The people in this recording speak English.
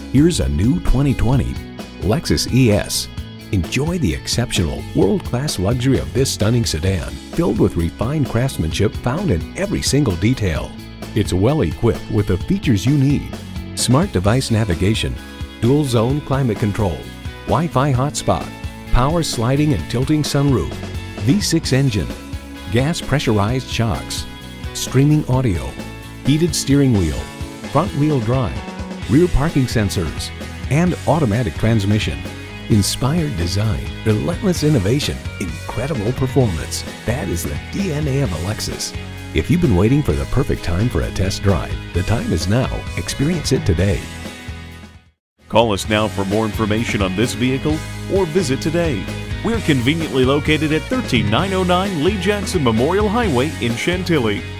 Here's a new 2020 Lexus ES. Enjoy the exceptional, world-class luxury of this stunning sedan, filled with refined craftsmanship found in every single detail. It's well equipped with the features you need: smart device navigation, dual zone climate control, Wi-Fi hotspot, power sliding and tilting sunroof, V6 engine, gas pressurized shocks, streaming audio, heated steering wheel, front wheel drive, rear parking sensors, and automatic transmission. Inspired design, relentless innovation, incredible performance. That is the DNA of a Lexus. If you've been waiting for the perfect time for a test drive, the time is now. Experience it today. Call us now for more information on this vehicle or visit today. We're conveniently located at 13909 Lee Jackson Memorial Highway in Chantilly.